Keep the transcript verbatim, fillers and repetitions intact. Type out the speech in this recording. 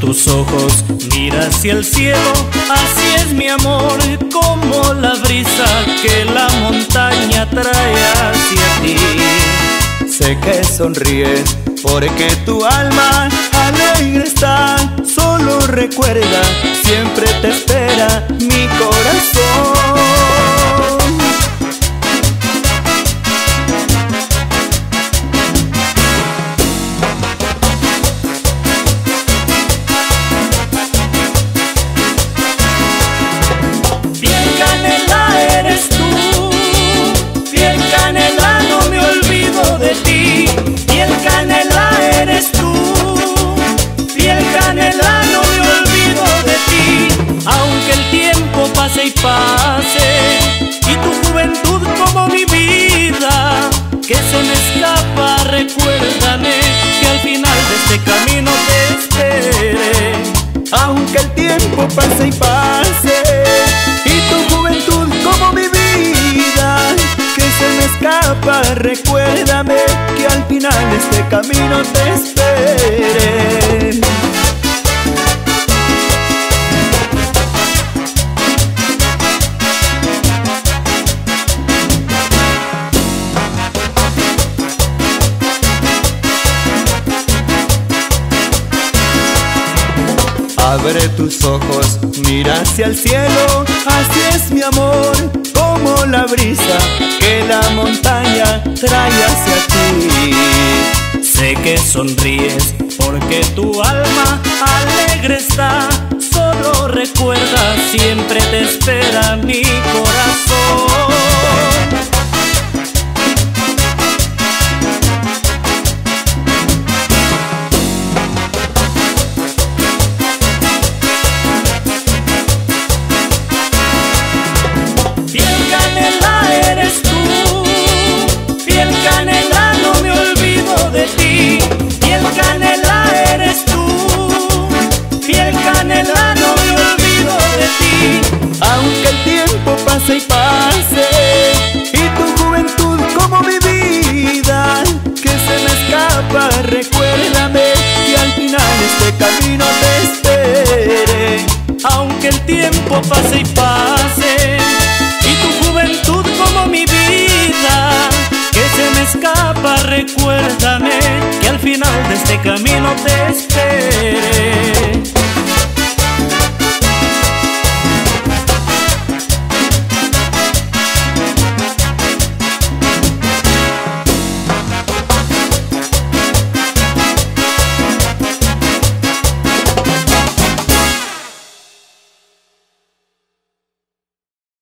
tus ojos, mira hacia el cielo, así es mi amor, como la brisa que la montaña trae hacia ti. Sé que sonríes porque tu alma alegre está. Solo recuerda, siempre te espera mi corazón. Piel canela eres tú, piel canela no me olvido de ti. Piel canela eres tú, piel canela no me olvido de ti. Aunque el tiempo pase y pase, y tu juventud como mi vida, que se me escapa, recuérdame que al final de este camino te espere. Aunque el tiempo pase y pase, y tu juventud como mi vida, que se me escapa, recuérdame que al final de este camino te espere. Abre tus ojos, mira hacia el cielo, así es mi amor, como la brisa que la montaña trae hacia ti. Sé que sonríes porque tu alma alegre está. Solo recuerda, siempre te espera mi corazón. Piel canela eres tú, piel canela no me olvido de ti. Piel canela eres tú, piel canela no me olvido de ti. Aunque el tiempo pase y pase, y tu juventud como mi vida, que se me escapa, recuérdame que al final este camino te espere. Aunque el tiempo pase y pase, y tu juventud como mi vida, que se me escapa, recuérdame que al final de este camino te espere.